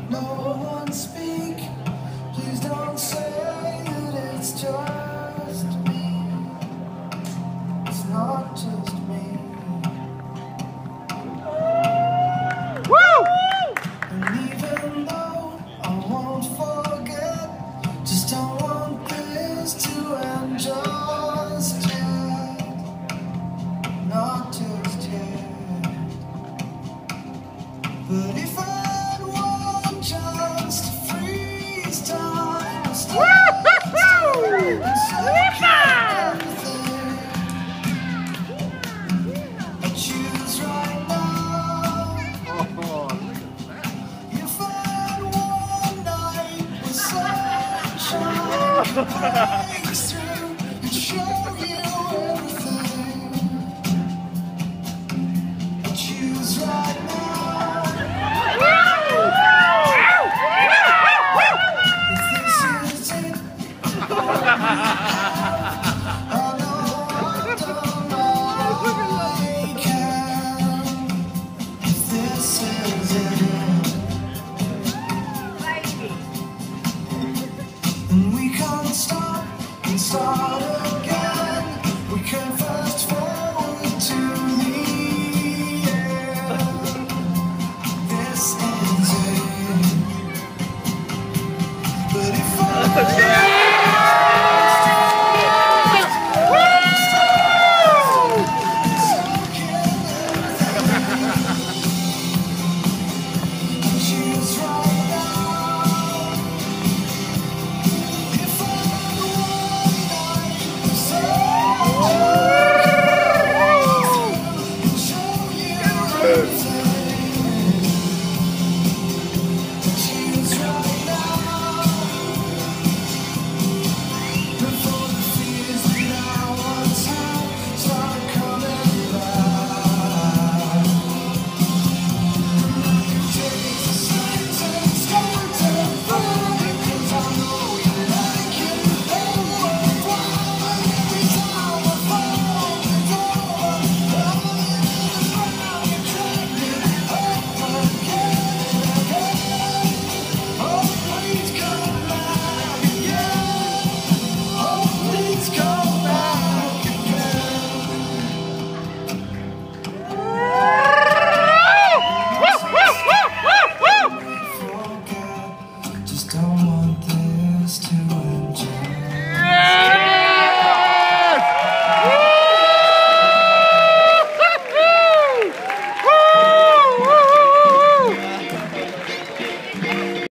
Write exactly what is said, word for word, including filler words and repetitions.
No one speak. Please don't say that it's just me. It's not just me. Woo! And even though I won't forget, just don't want this to end just yet. Not just yet. But if I had one chance to freeze time, to stop and second everything, I choose right now. If I had one night with sunshine.